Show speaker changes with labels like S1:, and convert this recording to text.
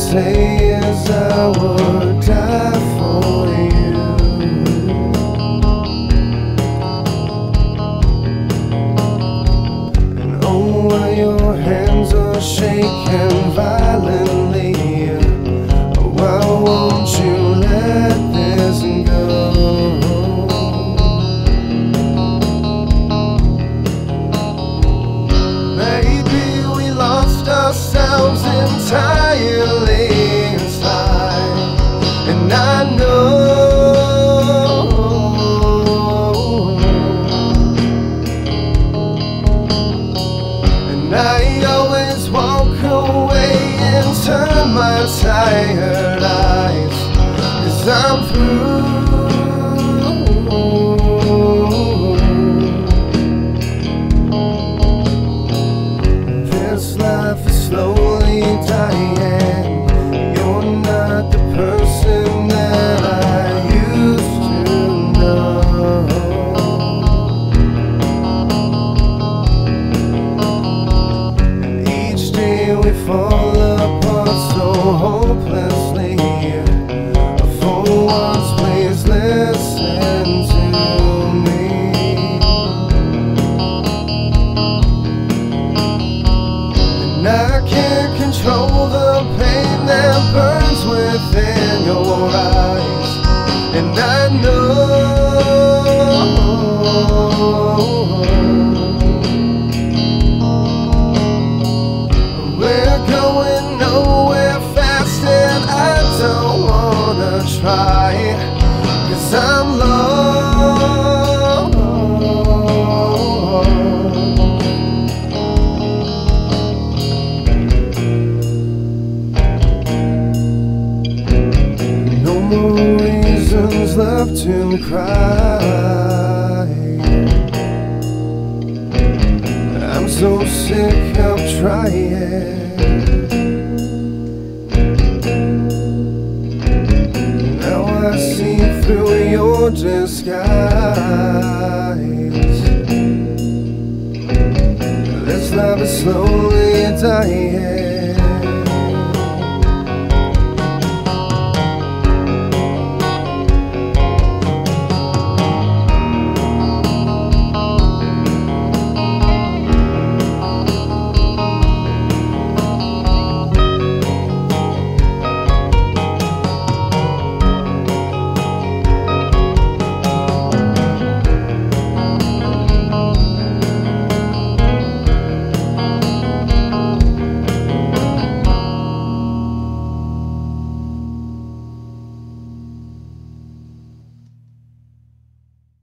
S1: say is I would die for you. And oh, while your hands are shaking violently, why won't you let this go? Ourselves entirely inside, and I know, and I always walk away and turn my tired eyes, 'cause I'm through. Life is slowly dying. You're not the person that I used to know. And each day we fall apart so hopelessly. For once, please listen to me. I can't control the pain that burns within your eyes, and I know we're going nowhere fast, and I don't wanna try, 'cause I'm lost. Reasons left to cry. I'm so sick of trying. Now I see through your disguise. This love is slowly dying.